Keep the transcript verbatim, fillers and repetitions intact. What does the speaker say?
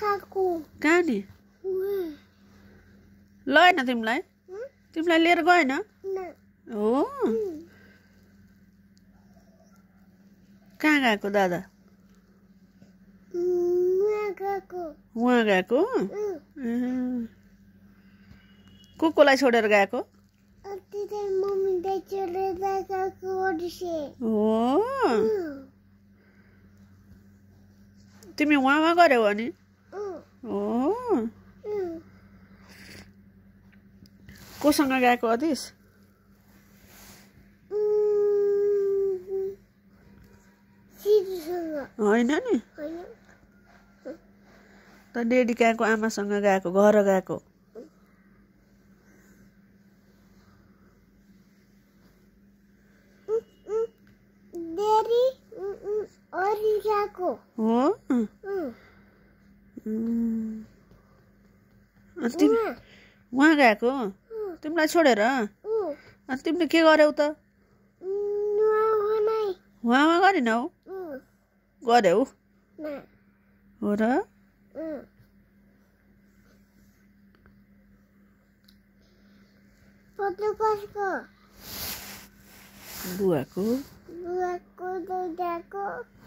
कहाँ नि लगेन तिमीलाई तिमीलाई लिएर गएन हो कहाँ गएको दादा उहाँ गएको को कोलाई छोडेर गएको हो तिमी उहाँमा गऱ्यौ अनि हो कोसँग गएको अदिस होइन नि त डेडी कहाँको आमासँग गएको घर गएको हो तिमी उहाँ गएको तिमीलाई छोडेर अनि तिमीले के गर्यौ त उहाँमा गरेनौ गर्यौ हो र बुवाको बुवाको दादाको